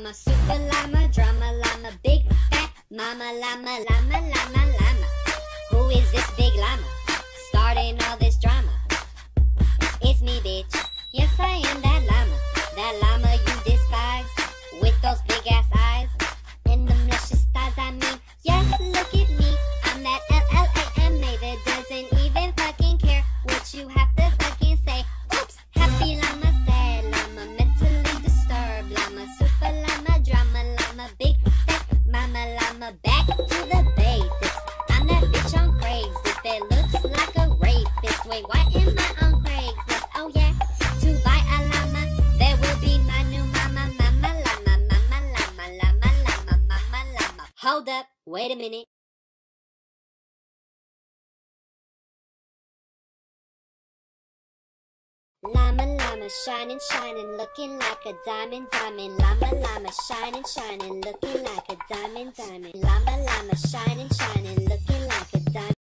llama, super llama, drama llama, big fat mama llama, llama, llama, llama. Who is this big llama starting all this drama? It's me, bitch. Yes, I am that llama you despise, with those big ass eyes and the luscious thighs. I mean, yes, look at me. I'm that LLAMA that doesn't even fucking care what you have to fucking say. Oops, happy llama, sad llama, mentally disturbed llama, super llama, drama llama, big fat mama llama. Back to the basics. I'm that bitch on Craigslist that looks like a rapist. Wait, why am I on Craigslist? Oh yeah, to buy a llama that will be my new mama, mama llama, mama llama, llama, llama, mama llama. Hold up, wait a minute. Llama, llama, shining, shining, looking like a diamond, diamond. Llama, llama, shining, shining, looking like a diamond, diamond. Llama, llama, shining, shining, looking like a diamond.